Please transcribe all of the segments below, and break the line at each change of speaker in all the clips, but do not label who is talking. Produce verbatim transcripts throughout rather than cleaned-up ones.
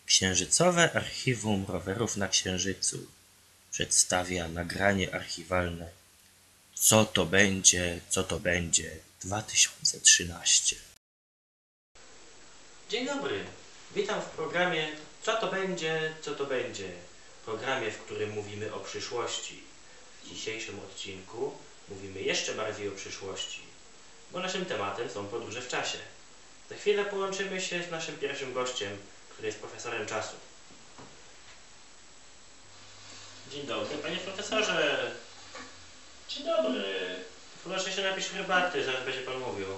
Księżycowe Archiwum Rowerów na Księżycu przedstawia nagranie archiwalne Co to będzie, co to będzie dwa tysiące trzynaście.
Dzień dobry, witam w programie Co to będzie, co to będzie. Programie, w którym mówimy o przyszłości. W dzisiejszym odcinku mówimy jeszcze bardziej o przyszłości, bo naszym tematem są podróże w czasie. Za chwilę połączymy się z naszym pierwszym gościem, który jest profesorem czasu. Dzień dobry, panie profesorze.
Dzień dobry.
Proszę się napić herbaty, zaraz będzie pan mówił.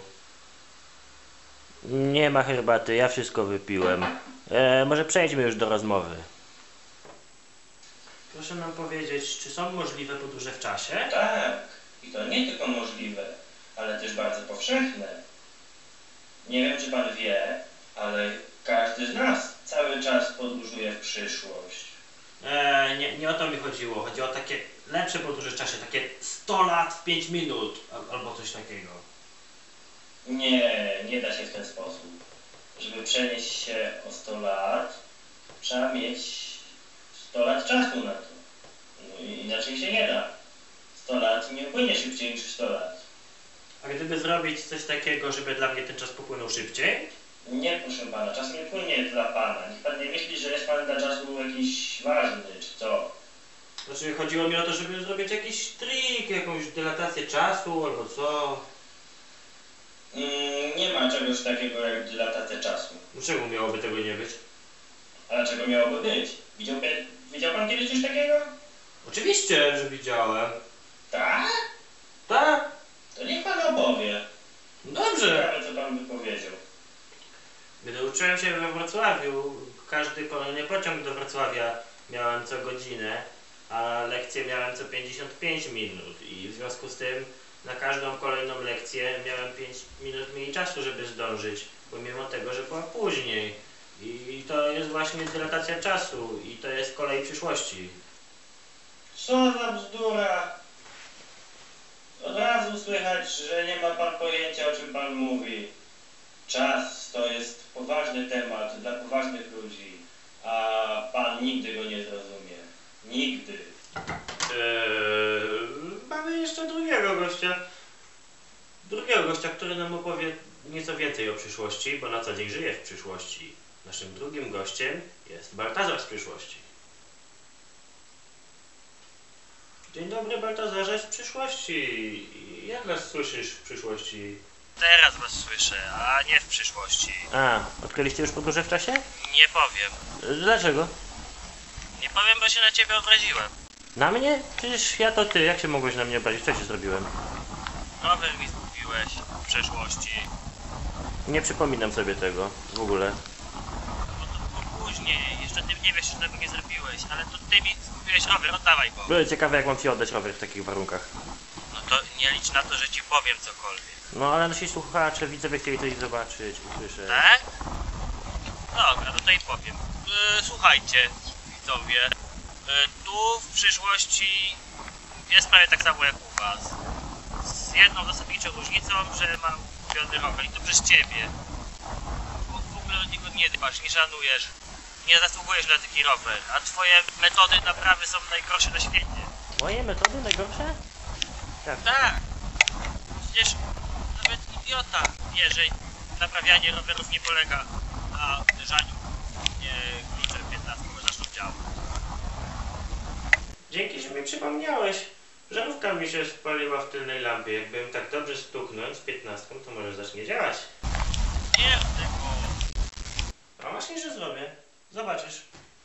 Nie ma herbaty, ja wszystko wypiłem. E, może przejdźmy już do rozmowy.
Proszę nam powiedzieć, czy są możliwe podróże w czasie?
Tak, i to nie tylko możliwe, ale też bardzo powszechne. Nie wiem, czy pan wie, ale każdy z nas cały czas podróżuje w przyszłość.
E, nie, nie o to mi chodziło. Chodzi o takie lepsze podróże w czasie, takie sto lat w pięć minut, al, albo coś takiego.
Nie, nie da się w ten sposób. Żeby przenieść się o sto lat, trzeba mieć sto lat czasu na to. No i inaczej się nie da. sto lat nie upłynie szybciej niż sto lat.
A gdyby zrobić coś takiego, żeby dla mnie ten czas popłynął szybciej?
Nie, proszę pana, czas nie płynie dla pana. Niech pan nie myśli, że jest pan dla czasu jakiś ważny, czy co.
Znaczy chodziło mi o to, żeby zrobić jakiś trik, jakąś dylatację czasu, albo co.
Mm, nie ma czegoś takiego jak dylatacja czasu.
Czemu miałoby tego nie być?
A dlaczego miałoby być? Widział, pan- widział pan kiedyś coś takiego?
Oczywiście, że widziałem.
Tak?
Tak?
To niech pan opowie.
Dobrze.
Ciekawe, co pan by powiedział.
Gdy uczyłem się we Wrocławiu, każdy kolejny pociąg do Wrocławia miałem co godzinę, a lekcje miałem co pięćdziesiąt pięć minut i w związku z tym na każdą kolejną lekcję miałem pięć minut mniej czasu, żeby zdążyć, pomimo tego, że była później. I to jest właśnie dylatacja czasu i to jest kolej przyszłości.
Co za bzdura! Od razu słychać, że nie ma pan pojęcia, o czym pan mówi. Czas to jest poważny temat dla poważnych ludzi, a pan nigdy go nie zrozumie. Nigdy.
Eee, mamy jeszcze drugiego gościa. Drugiego gościa, który nam opowie nieco więcej o przyszłości, bo na co dzień żyje w przyszłości. Naszym drugim gościem jest Baltazar z przyszłości. Dzień dobry, Baltazarze z przyszłości. Jak nas słyszysz w przyszłości?
Teraz was słyszę, a nie w przyszłości.
A, odkryliście już podróże w czasie?
Nie powiem.
Dlaczego?
Nie powiem, bo się na ciebie obraziłem.
Na mnie? Przecież ja to ty, jak się mogłeś na mnie obrazić? Co ci zrobiłem?
Rower mi zgubiłeś w przeszłości.
Nie przypominam sobie tego, w ogóle.
Bo to było później. Jeszcze ty nie wiesz, że tego nie zrobiłeś, ale to ty mi zgubiłeś rower, oddawaj go.
Byłem ciekawy, jak mam ci oddać rower w takich warunkach.
No to nie licz na to, że ci powiem cokolwiek.
No ale nasi słuchacze, widzowie chcieli coś zobaczyć, usłyszeć.
Tak? Dobra, no to i powiem. Yy, słuchajcie, widzowie. Yy, tu w przyszłości jest prawie tak samo jak u was. Z jedną zasadniczą różnicą, że mam kupiony rower i to przez ciebie. Bo w ogóle od niego nie dbasz, nie szanujesz. Nie zasługujesz na taki rower, a twoje metody naprawy są najgorsze na świecie.
Moje metody najgorsze? Tak.
Tak. Przecież nawet idiota wie, że naprawianie rowerów nie polega na uderzaniu, nie kluczem piętnastką zaczną działać.
Dzięki, że mi przypomniałeś. Żarówka mi się spaliła w tylnej lampie. Jakbym tak dobrze stuknąć z piętnastką, to może zacznie działać.
Nie rób tego.
A właśnie, że zrobię. Zobaczysz.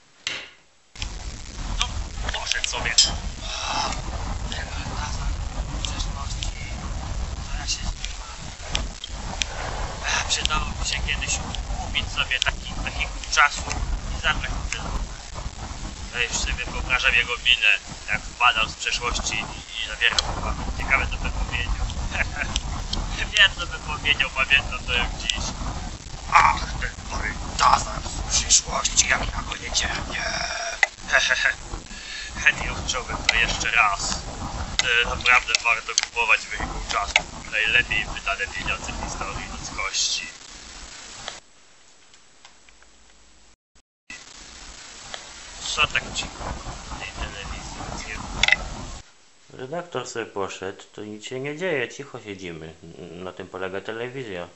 No, poszedł sobie. Ten Baltazar w przeszłości. To ja się zbiła. Przydałoby się kiedyś kupić sobie taki, taki czasu i zabrać ten rower. Ja już sobie wyobrażam jego minę, jak wpadał z przeszłości i, i zabierał uwagę. Ciekawe, co by powiedział. Wiem, co by powiedział, pamiętam to jak dziś. Ach, ten Baltazar z przyszłości, jak ja go nie cierpię. Chętnie odczułbym to jeszcze raz. E, naprawdę warto kupować wehikuł czasu. Najlepiej wydane pieniądze w historii ludzkości. Co tak cicho w tej telewizji? Nic nie...
Redaktor sobie poszedł, to nic się nie dzieje, cicho siedzimy. Na tym polega telewizja.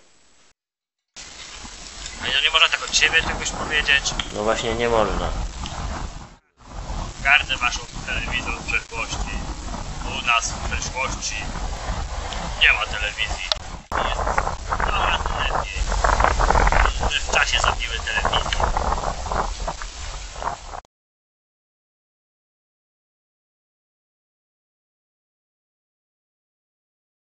A ja nie można tak od ciebie czegoś powiedzieć?
No właśnie nie można.
Gardę waszą telewizją w przeszłości. U nas w przeszłości nie ma telewizji. Jest coraz lepiej. Że w czasie zabiły telewizję.